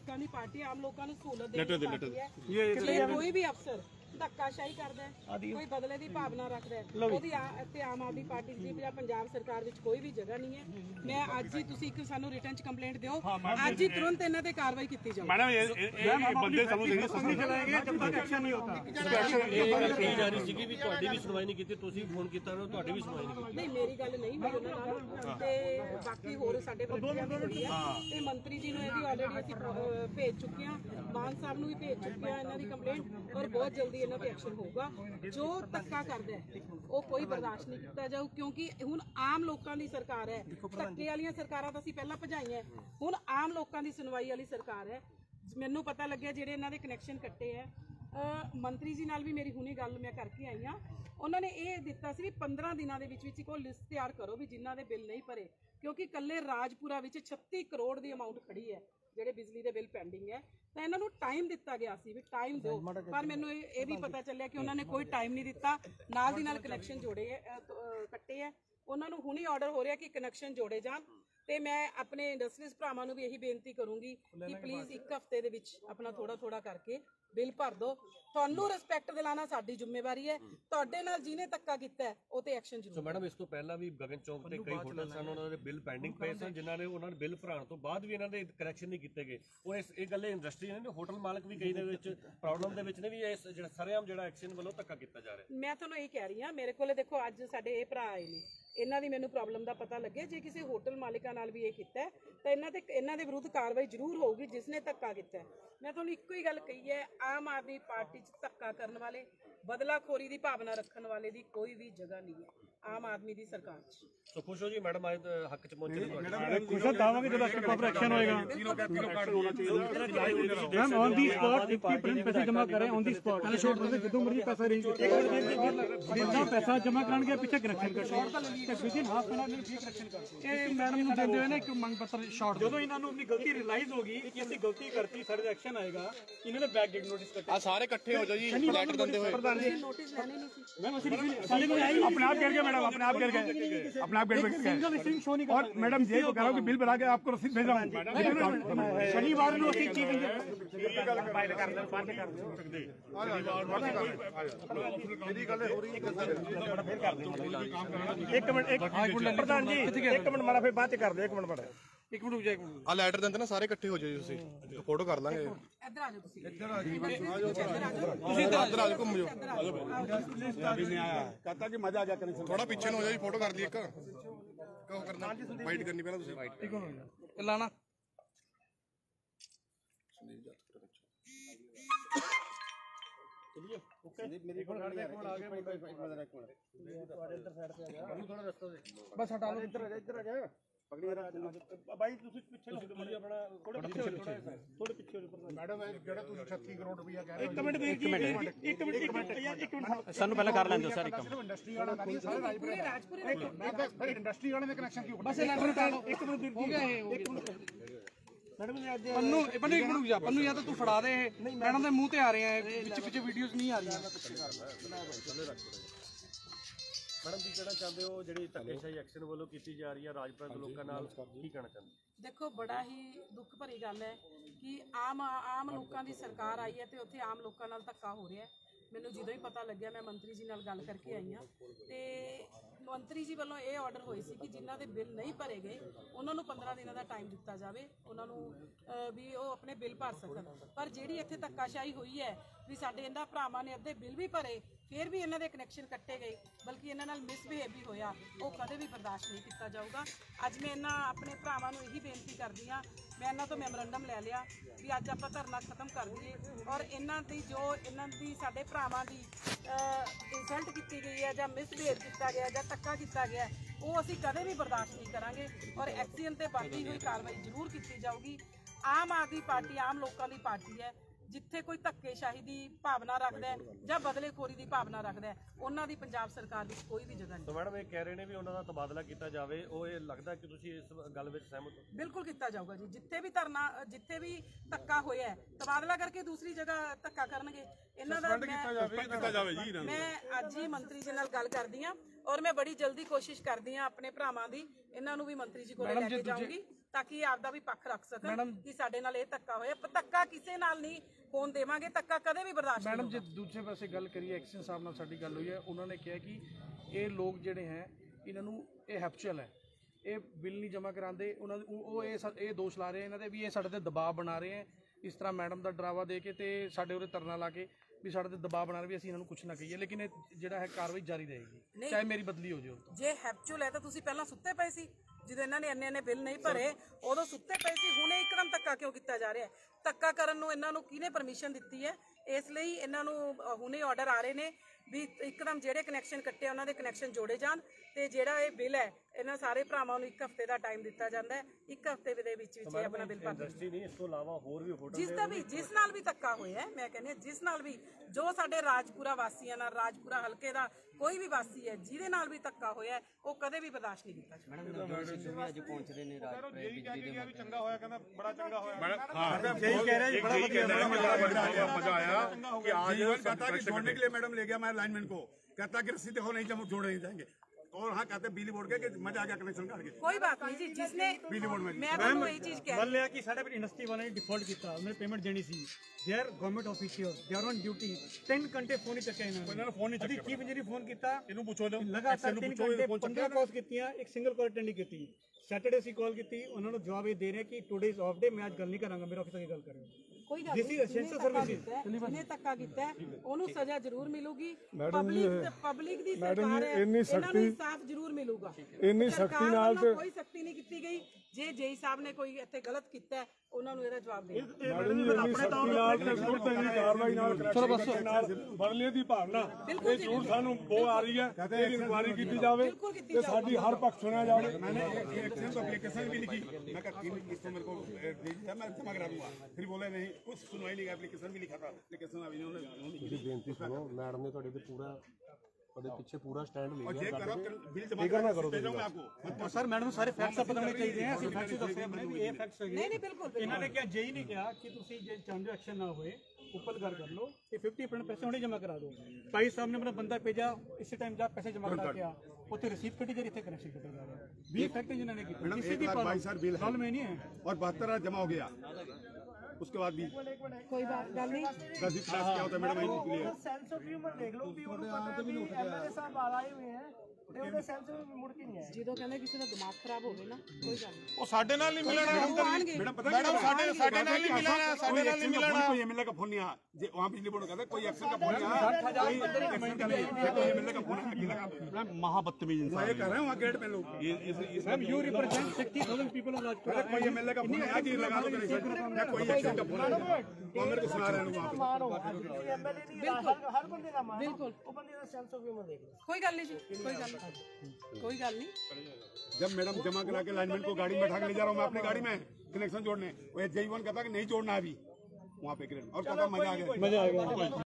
लोगों की पार्टी, आम लोगों को सहूलत देने की पार्टी है। कोई भी अफसर धक्काशाही करदा है, कोई बदले की भावना रखता है, आम आदमी पार्टी दी या पंजाब सरकार विच कोई भी जगह नहीं है। मैं अज ही तुसीं एक सानू रिटन च कंप्लेंट दिओ, अज ही तुरंत इन्हां ते कार्रवाई कीती जाओ। मैडम ये बंदे सानू नहीं चलाएंगे जब तक एक्शन नहीं होता। कही जा रही सी भी तुहाडी भी सुनवाई नहीं कीती, तुसीं फोन कीता ना तुहाडी भी सुनवाई नहीं कीती। नहीं मेरी गल नहीं हुई उन्हां नाल, ते बाकी होर साडे मंत्रियां दी होई है ते मंत्री जी नूं इहदी ऑलरेडी असीं भेज चुके हां, मान साहब नूं भी भेज चुके हां इन्हां दी कंप्लेंट, और बहुत जल्दी इन्हां ते एक्शन होਊਗਾ। जो धक्का करदा है वो कोई बर्दाश्त नहीं किया जाऊ, क्योंकि हुण आम लोगों की सरकार है। धक्के वाली सरकारां तां असीं पहलां भजाईआं, हुण आम लोगों की सुनवाई वाली सरकार है। मैनूं पता लग्गिआ जिहड़े इन्हां दे कनैक्शन कट्टे है, मंत्री जी नाल भी मेरी हुणे गल मैं करके आई हाँ, उन्होंने ये दिता सी 15 दिनों के विच कोई लिस्ट तैयार करो भी जिन्हां दे बिल नहीं भरे, क्योंकि कल्ले राजपुरा विच 36 करोड़ की अमाउंट खड़ी है ਜਿਹੜੇ बिजली के बिल पेंडिंग है। तो इन्होंने टाइम दिता गया सी भी टाइम दो, पर मैनूं ये भी पता चलिया कि उन्होंने कोई टाइम नहीं दिता, नाल दी नाल कनैक्शन जोड़े कट्टे है। उन्होंने हुणे ऑर्डर हो रहा कि कनैक्शन जोड़े जान, तो मैं अपने इंडस्ट्रीज भरावां नूं भी यही बेनती करूँगी कि प्लीज़ एक हफ्ते दे विच अपना थोड़ा थोड़ा करके बिल भर दो। तुहानूं रिस्पैक्ट दिलाना साडी जिम्मेवारी है, तुहाडे नाल जिहने धक्का कीता है ਉਹ ਤੇ ਐਕਸ਼ਨ ਜ਼ਰੂਰ। ਸੋ ਮੈਡਮ ਇਸ ਤੋਂ ਪਹਿਲਾਂ ਵੀ ਗਗਨ ਚੌਕ ਤੇ ਕਈ ਹੋਟਲ ਸਨ, ਉਹਨਾਂ ਦੇ ਬਿੱਲ ਪੈਂਡਿੰਗ ਪਏ ਸਨ, ਜਿਨ੍ਹਾਂ ਨੇ ਉਹਨਾਂ ਨੇ ਬਿੱਲ ਭਰਾਉਣ ਤੋਂ ਬਾਅਦ ਵੀ ਇਹਨਾਂ ਦੇ ਕਨੈਕਸ਼ਨ ਨਹੀਂ ਕੀਤੇ ਗਏ। ਉਹ ਇਹ ਗੱਲੇ ਇੰਡਸਟਰੀ ਨੇ, ਹੋਟਲ ਮਾਲਕ ਵੀ ਕਈ ਦੇ ਵਿੱਚ ਪ੍ਰੋਬਲਮ ਦੇ ਵਿੱਚ ਨੇ ਵੀ ਇਸ ਜਿਹੜਾ ਸਰੇਆਮ ਜਿਹੜਾ ਐਕਸ਼ਨ ਵੱਲੋਂ ਧੱਕਾ ਕੀਤਾ ਜਾ ਰਿਹਾ। ਮੈਂ ਤੁਹਾਨੂੰ ਇਹ ਕਹਿ ਰਹੀ ਹਾਂ, ਮੇਰੇ ਕੋਲੇ ਦੇਖੋ ਅੱਜ ਸਾਡੇ ਇਹ ਭਰਾ ਆਏ ਨੇ, ਇਹਨਾਂ ਦੀ ਮੈਨੂੰ ਪ੍ਰੋਬਲਮ ਦਾ ਪਤਾ ਲੱਗੇ, ਜੇ ਕਿਸੇ ਹੋਟਲ ਮਾਲਿਕਾਂ ਨਾਲ ਵੀ ਇਹ ਕੀਤਾ ਤਾਂ ਇਹਨਾਂ ਦੇ ਵਿਰੁੱਧ ਕਾਰਵਾਈ ਜ਼ਰੂਰ ਹੋਊਗੀ ਜਿਸਨੇ ਧੱਕਾ ਕੀਤਾ। ਮੈਂ ਤੁਹਾਨੂੰ ਇੱਕੋ ਹੀ ਗੱਲ ਕਹੀ ਹੈ, ਆਮ ਆਦਮੀ ਪਾਰਟੀ 'ਚ ਧੱਕਾ ਕਰਨ ਵਾਲੇ, ਬਦਲਾਖੋਰੀ ਦੀ ਭਾਵਨਾ ਰੱਖਣ ਵਾਲੇ ਦੀ ਕੋਈ ਵੀ ਜਗ੍ਹਾ ਨਹੀਂ ਹੈ ਆਮ ਆਦਮੀ ਦੀ ਸਰਕਾਰ 'ਚ। ਸੋ ਖੁਸ਼ ਹੋ ਜੀ ਮੈਡਮ ਅੱਜ ਹੱਕ 'ਚ ਪਹੁੰਚੇ ਤੁਹਾਡੇ। ਖੁਸ਼ ਹਾਂ ਤਾਵਾਂਗੇ ਜਦੋਂ ਪ੍ਰੋਪਰ ਐਕਸ਼ਨ ਹੋਏਗਾ। Ma'am on the spot print ਪੈਸੇ ਜਮ੍ਹਾਂ ਕਰੇ ਔਨ ਦੀ ਸਪॉट ਹਲੇ ਸ਼ੋਰਟ ਤੇ ਜਦੋਂ ਮਰਜ਼ੀ ਪੈਸਾ ਅਰੇਂਜ ਕਰੋ, ਪੈਸਾ ਜਮ੍ਹਾਂ ਕਰਨਗੇ ਪਿੱਛੇ ਕਨੈਕਸ਼ਨ ਕਰ ਸ਼ੋਰਟ ਤਾਂ ਲੱਗੀ ਤੇ ਵਿਦਿਨ ਹਾਫ ਐਨ ਆਵਰ ਨਾਲ ਠੀਕ ਕਨੈਕਸ਼ਨ ਕਰ। ਇਹ ਮੈਡਮ ਨੂੰ ਦਿੰਦੇ ਹੋਏ ਨੇ ਇੱਕ ਮੰਗ ਪੱਤਰ ਸ਼ਾਰਟ, ਜਦੋਂ ਇਹਨਾਂ ਨੂੰ ਆਪਣੀ ਗਲਤੀ ਰਿਅਲਾਈਜ਼ ਹੋ ਗਈ ਕਿ ਅਸੀਂ ਗਲਤੀ ਕਰਤੀ, ਸਾਡੇ ਤੇ ਐਕਸ਼ਨ ਆਏਗਾ, ਇਹਨਾਂ ਨੇ ਬੈਕ ਡੇਟ ਨੋਟਿਸ ਕੱਟਿਆ। ਆ ਸਾਰੇ ਇਕੱਠੇ ਹੋ ਜਾਓ ਜੀ ਲੈਟਰ ਦਿੰਦੇ ਹੋਏ। ਪ੍ਰਧਾਨ ਜੀ ਨੋਟਿਸ ਲੈਣੇ ਨਹੀਂ ਸੀ ਮੈਮ, ਅਸੀਂ ਸਾਡੇ ਕੋਲ ਆਈ अपने आप गिर गए मैडम, अपने आप गिर गए, अपने आप गिर गए। और मैडम जी को कह रहा हूँ कि बिल बना के आपको रसीद भेज रहा हूँ। शनिवार को एक मिनट माड़ा फिर बाद कर दो, एक मिनट माड़ा एक मिनट रुक जाए। आ लैटर देंगे ना सारे इकट्ठे हो जाओ, तुसीं फोटो कर लांगे। इधर आ जाओ, तुसीं इधर आ जाओ, घूम जाओ। कहता कि मजा आ गया, कनेक्शन थोड़ा पीछे हो जाओ जी, फोटो कर दी एक कहो करना फाइट करनी पहला तुसीं फाइट ठीक हो लाना चलिए ओके। मेरी फोन आ गया, फोन आ गया, एक मिनट इधर साइड पे आ जा, थोड़ा रास्ता दे बस हटा लो, इधर आ जा पकड़ी जरा भाई तुसी पीछे लो जी, अपना थोड़ा पीछे हो मैडम। जेड़ा तुसी 36 करोड़ रुपया कह रहे हो, एक मिनट यार, एक मिनट सानू पहले कर लें दो सर। एक मिनट इंडस्ट्री वाला नहीं, सारे राजपुर इंडस्ट्री वाले दे कनेक्शन क्यों बस लेटर हटा लो। एक मिनट हो गया है, एक मिनट मैडम ने आज पन्नू एक मिनट रुक जा, पन्नू या तो तू फड़ा दे, मैडम दे मुंह ते आ रहे हैं, पीछे वीडियोस नहीं आ रही। मैडम जी कहना चाहते हो जी धक्केशाही एक्शन वालों की जा रही है राजपुरा के लोगों नाल, की कहना चाहते? देखो बड़ा ही दुख भरी गल है कि आम लोगों की सरकार आई है तो उत्थे आम लोगों नाल धक्का हो रहा है। मैनूं जो ही पता लग्या, मैं मंत्री जी नाल गल करके आई हाँ, तो मंत्री जी वालों ये ऑर्डर होई सी कि जिन्हां दे बिल नहीं भरे गए उन्होंने 15 दिनों का टाइम दिता जाए, उन्होंने भी वो अपने बिल भर सकन। पर जिहड़ी इत्थे धक्काशाही हुई है भी साडे इन्हां भरावां ने अद्धे बिल भी भरे, फिर भी इन्हां दे कनैक्शन कट्टे गए, बल्कि इन्हां नाल मिसबिहेव भी होया, वो कदे भी बर्दाश्त नहीं किया जाऊगा। अज मैं इन्हां अपने भरावां नूं यही बेनती करदी हाँ, मैं इन्हां तो मैमोरेंडम लै लिया भी अज आपां धरना खत्म कर दईए, और इन्हां दी जो इन्हां दी साडे भरावां दी इंसल्ट की गई है, जां मिसबिहेव किया गया, जां धक्का किया गया, वो असीं कदे भी बर्दाश्त नहीं करांगे, और एक्सीएन ते बनती हुई कार्रवाई जरूर की जाऊगी। आम आदमी पार्टी आम लोगों की पार्टी है, जिथे कोई धक्केशाही की भावना रखता है ਜਾਂ बदलेखोरी की भावना रखता है, उन्हों की पंजाब सरकार में कोई भी जगह नहीं। तो मैडम ये कह रहे हैं भी उन्होंने तबादला किया जाए, वो ये लगता है कि तुसीं इस गल विच सहमत हो? बिल्कुल किया जाऊगा जी, जिथे भी धरना जिथे भी धक्का होया है तबादला करके दूसरी जगह धक्का करनगे। इन्हां दा मैं अज ही मंत्री जी नाल गल करदी हां, और मैं बड़ी जल्दी कोशिश करदी हां अपने भरावां दी, इन्हां नूं भी मंत्री जी कोल लैके जाऊंगी ਤਾਂ ਕਿ ਆਪਦਾ ਵੀ ਪੱਖ ਰੱਖ ਸਕਣ ਕਿ ਸਾਡੇ ਨਾਲ ਇਹ ਧੱਕਾ ਹੋਇਆ। ਧੱਕਾ ਕਿਸੇ ਨਾਲ ਨਹੀਂ ਹੋਣ ਦੇਵਾਂਗੇ, ਧੱਕਾ ਕਦੇ ਵੀ ਬਰਦਾਸ਼ਤ ਨਹੀਂ। ਮੈਡਮ, ਜੇ ਦੂਜੇ ਪਾਸੇ ਗੱਲ ਕਰੀਏ, ਐਕਸ਼ਨ ਸਾਹਿਬ ਨਾਲ ਸਾਡੀ ਗੱਲ ਹੋਈ ਹੈ, ਉਹਨਾਂ ਨੇ ਕਿਹਾ ਕਿ ਇਹ ਲੋਕ ਜਿਹੜੇ ਹੈ ਇਹਨਾਂ ਨੂੰ ਇਹ ਹੈਪਚੁਅਲ ਹੈ, ਇਹ ਬਿੱਲ ਨਹੀਂ ਜਮ੍ਹਾਂ ਕਰਾਉਂਦੇ। ਉਹਨਾਂ ਉਹ ਇਹ ਦੋਸ਼ ਲਾ ਰਹੇ ਇਹਨਾਂ ਦੇ ਵੀ ਇਹ ਸਾਡੇ ਤੇ ਦਬਾਅ ਬਣਾ ਰਹੇ ਹੈ, ਇਸ ਤਰ੍ਹਾਂ ਮੈਡਮ ਦਾ ਡਰਾਵਾ ਦੇ ਕੇ ਤੇ ਸਾਡੇ ਉਰੇ ਧਰਨਾ ਲਾ ਕੇ ਵੀ ਸਾਡੇ ਤੇ ਦਬਾਅ ਬਣਾ ਰਹੇ ਵੀ ਅਸੀਂ ਇਹਨਾਂ ਨੂੰ ਕੁਝ ਨਾ ਕਹੀਏ। ਲੇਕਿਨ ਇਹ ਜਿਹੜਾ ਹੈ ਕਾਰਵਾਈ ਜਾਰੀ ਰਹੇਗੀ, ਚਾਹੇ ਮੇਰੀ ਬਦਲੀ ਹੋ ਜਾਵੇ। ਜੇ ਹੈਪਚੁਅਲ ਹੈ ਤਾਂ ਤੁਸੀਂ ਪਹਿਲਾਂ ਸੁੱਤੇ ਪਏ ਸੀ, ਜਦੋਂ ਇਹਨਾਂ ਨੇ ਇੰਨੇ ਬਿੱਲ ਨਹੀਂ ਭਰੇ ਉਦੋਂ ਸੁੱਤੇ ਪਏ ਸੀ। ਹੁਣੇ ਇੱਕਦਮ ਧੱਕਾ ਕਿਉਂ ਕੀਤਾ ਜਾ ਰਿਹਾ ਹੈ? ਧੱਕਾ ਕਰਨ ਨੂੰ ਇਹਨਾਂ ਨੂੰ ਕਿਹਨੇ ਪਰਮਿਸ਼ਨ ਦਿੱਤੀ ਹੈ? ਇਸ ਲਈ ਇਹਨਾਂ ਨੂੰ ਹੁਣੇ ਆਰਡਰ ਆ ਰਹੇ ਨੇ ਵੀ ਇੱਕਦਮ ਜਿਹੜੇ ਕਨੈਕਸ਼ਨ ਕੱਟੇ ਉਹਨਾਂ ਦੇ ਕਨੈਕਸ਼ਨ ਜੋੜੇ ਜਾਣ, ਤੇ ਜਿਹੜਾ ਇਹ ਬਿੱਲ ਹੈ ਇਹਨਾਂ ਸਾਰੇ ਭਰਾਵਾਂ ਨੂੰ 1 ਹਫ਼ਤੇ ਦਾ ਟਾਈਮ ਦਿੱਤਾ ਜਾਂਦਾ ਹੈ। 1 ਹਫ਼ਤੇ ਦੇ ਵਿੱਚ ਇਹ ਆਪਣਾ ਬਿੱਲ ਭਰ ਇੰਡਸਟਰੀ ਨਹੀਂ, ਇਸ ਤੋਂ ਇਲਾਵਾ ਹੋਰ ਵੀ ਹੋਟਲ ਜਿਸ ਨਾਲ ਵੀ ਧੱਕਾ ਹੋਇਆ, ਮੈਂ ਕਹਿੰਦੀ ਹਾਂ ਜਿਸ ਨਾਲ ਵੀ, ਜੋ ਸਾਡੇ ਰਾਜਪੁਰਾ ਵਾਸੀਆਂ ਨਾਲ, ਰਾਜਪੁਰਾ ਹਲਕੇ ਦਾ ਕੋਈ ਵੀ ਵਾਸੀ ਹੈ ਜਿਹਦੇ ਨਾਲ ਵੀ ਧੱਕਾ ਹੋਇਆ, ਉਹ ਕਦੇ ਵੀ ਬਰਦਾਸ਼ਤ ਨਹੀਂ ਕੀਤਾ ਜਾਵੇਗਾ। ਅੱਜ ਪਹੁੰਚ ਰਹੇ ਨੇ ਰਾਜਪੁਰਾ ਬਿਜਲੀ ਦੇ ਚੰਗਾ ਹੋਇਆ, ਕਹਿੰਦਾ ਬੜਾ ਚੰਗਾ ਹੋਇਆ। यही कह रहे हैं, बड़ा मजा आया कि आज कहता कि छोड़ने के लिए मैडम ले गया मैं लाइनमैन को, कहता कि रस्सी देखो नहीं जोड़ नहीं जाएंगे, और हाँ कहते बिजली बोर्ड के कि मजा आ गया कनेक्शन काट के। कोई बात नहीं जी, जिसने बिजली बोर्ड में मैं ਤੁਹਾਨੂੰ ਇਹ ਚੀਜ਼ ਕਹਿ ਮੰਨ ਲਿਆ ਕਿ ਸਾਡੇ ਪਰ ਇੰਡਸਟਰੀ ਵਾਲਿਆਂ ਨੇ ਡਿਫਾਲਟ ਕੀਤਾ, ਉਹਨੇ ਪੇਮੈਂਟ ਦੇਣੀ ਸੀ। They are government official, they are on duty. 3 ਘੰਟੇ ਫੋਨ ਨਹੀਂ ਚੱਕਿਆ ਇਹਨਾਂ ਨੇ, फोन नहीं ਅਸੀਂ ਚੀਫ ਇੰਜੀਨੀਅਰ ਫੋਨ ਕੀਤਾ, ਇਹਨੂੰ ਪੁੱਛੋ ਲਗਾਤਾਰ 3 ਘੰਟੇ 15 ਕਾਲਸ ਕੀਤੀਆਂ, ਇੱਕ ਸਿੰਗਲ ਕਾਲ ਅਟੈਂਡ ਨਹੀਂ ਕੀਤੀ। ਸੈਟਰਡੇ ਸੀ ਕਾਲ ਕੀਤੀ, ਉਹਨਾਂ ਨੂੰ ਜਵਾਬ ਇਹ ਦੇ ਰਹੇ ਕਿ ਟੂਡੇ ਇਜ਼ ਆਫ ਡੇ, ਮੈਂ ਅੱਜ ਗੱਲ ਨਹੀਂ ਕਰਾਂਗਾ, ਮੇਰੇ ਆਫਿਸ ਆ ਕੇ ਗੱਲ ਕਰਿਓ। ਕੋਈ ਗੱਲ ਨਹੀਂ, ਜਿਹਨੇ ਧੱਕਾ ਕੀਤਾ ਉਹਨੂੰ ਸਜ਼ਾ ਜ਼ਰੂਰ ਮਿਲੂਗੀ। ਪਬਲਿਕ ਦੀ ਸਰਕਾਰ ਹੈ, ਇਹਨਾਂ ਨੂੰ ਇਨਸਾਫ ਜ਼ਰੂਰ ਮਿਲੂਗਾ। ਇੰਨੀ ਸਖਤੀ ਨਾਲ ਕੋਈ ਸਖਤੀ ਨਹੀਂ ਕੀਤੀ ਗਈ। ਜੇ ਜੇਈ ਸਾਹਿਬ ਨੇ ਕੋਈ ਇੱਥੇ ਗਲਤ ਕੀਤਾ ਉਹਨਾਂ ਨੂੰ ਇਹਦਾ ਜਵਾਬ ਦੇਣਾ। ਬਦਲੇ ਦੀ ਭਾਵਨਾ ਇਹ ਝੂਠ ਸਾਨੂੰ ਬਹੁਤ ਆ ਰਹੀ ਹੈ, ਇਹਦੀ ਇਨਕੁਆਇਰੀ ਕੀਤੀ ਜਾਵੇ ਤੇ ਸਾਡੀ ਹਰ ਪੱਖ ਸੁਣਿਆ ਜਾਵੇ। मैंने एप्लीकेशन भी लिखी, मैं कहा इसको मेरे को दीजिए, मैं जमा करा दूंगा। फिर बोले नहीं, कुछ सुनवाई नहीं, एप्लीकेशन भी लिखा था, एप्लीकेशन अभी उन्होंने ਬੇਨਤੀ ਸੁਣੋ, ਮੈਡਮ ਨੇ ਤੁਹਾਡੇ ਤੇ ਪੂਰਾ ਤੁਹਾਡੇ ਪਿੱਛੇ ਪੂਰਾ ਸਟੈਂਡ और ਲਿਆ। ये करो बिल जमा करो भेजूंगा आपको। ਸਰ ਮੈਡਮ ਨੂੰ ਸਾਰੇ ਫੈਕਟਸ ਪਤਾ ਹੋਣੇ ਚਾਹੀਦੇ ਆ, ਅਸੀਂ ਫੈਕਟਸ ਦੱਸ ਰਹੇ ਹਾਂ ਵੀ ਇਹ ਫੈਕਟਸ ਹੈਗੇ। ਨਹੀਂ ਬਿਲਕੁਲ ਇਹਨਾਂ ਨੇ ਕਿਹਾ, ਜੇਈ ਨੇ ਕਿਹਾ ਕਿ ਤੁਸੀਂ ਜੇ ਚਾਹੁੰਦੇ ਐਕਸ਼ਨ ਨਾ ਹੋਏ ਉੱਪਰ ਗੱਲ ਕਰ ਲਓ ਤੇ 50% ਪੈਸੇ ਹੁਣੇ ਜਮ੍ਹਾਂ ਕਰਾ ਦਿਓ। ਭਾਈ ਸਾਹਿਬ ਨੇ ਆਪਣਾ ਬੰਦਾ ਭੇਜਾ, ਇਸੇ ਟਾਈਮ ਜਾ ਪੈਸੇ ਜਮ੍ਹਾਂ ਕਰਾ ਕੇ ਆ, ਉੱਥੇ ਰਸੀਦ ਕੱਢੀ ਜਾ ਰਹੀ, ਇੱਥੇ ਕਨੈਕਸ਼ਨ ਕੱਢਿਆ जा रहा है। 20 फैक्ट्री जिन्होंने की, मैडम 1,22,000 बिल साल में नहीं है और 72,000 जमा हो गया। उसके बाद भी ਕੋਈ ਗੱਲ ਨਹੀਂ। 10 क्लास क्या होता है मैडम इसलिए सेंस ऑफ ह्यूमर देख लो भी ਉਹਨੂੰ ਪਤਾ ਵੀ ਐਮਐਲਏ ਸਾਹਿਬ ਆਏ ਹੋਏ ਹੈ ਤੇ ਉਹਦੇ ਸੈਂਸ ਵੀ ਮੁੜ ਕੇ ਨਹੀਂ ਆਏ। ਜਦੋਂ ਕਹਿੰਦੇ ਕਿਸੇ ਦਾ ਦਿਮਾਗ ਖਰਾਬ ਹੋਵੇ ਨਾ, ਕੋਈ ਗੱਲ ਨਹੀਂ, ਉਹ ਸਾਡੇ ਨਾਲ ਨਹੀਂ ਮਿਲਣਾ ਮੈਡਮ पता मैडम ਸਾਡੇ ਨਾਲ ਨਹੀਂ मिलना, ਸਾਡੇ ਨਾਲ नहीं मिलना। कोई एमएलए का फोन नहीं आया, जे वहां बिजली बोर्ड कहता कोई एक्शन का फोन नहीं आया, कोई एक्शन का नहीं, कोई एमएलए का फोन लगा। महाबदतमीज इंसान ये कर रहे हैं वहां गेट पे लोग। Ma'am you represent 60,000 people of Rajpura. कोई एमएलए का फोन आया कि लगा दो कनेक्शन, या कोई एक्शन का फोन आया तो मेरे को सुना रहे हैं वहां पे। ਮਾਰੋ ਐਮਐਲਏ ਨਹੀਂ, ਹਰ ਬੰਦੇ ਦਾ ਮਾਰੋ, ਬਿਲकुल ਉਹ ਬੰਦੇ ਦਾ ਸੈਂਸ ਆਫ ਹਿਊਮਰ ਦੇਖ ਲਓ। ਕੋਈ ਗੱਲ ਨਹੀਂ ਜੀ, ਕੋਈ ਗੱਲ ਨਹੀਂ, ਕੋਈ ਗੱਲ ਨਹੀਂ। जब मैडम जमा करा के लाइनमैन को गाड़ी में बैठा के ले जा रहा हूँ मैं अपनी गाड़ी में कनेक्शन जोड़ने, वो J1 कहता कि नहीं जोड़ना अभी वहाँ पे और कहता मजा आ गया।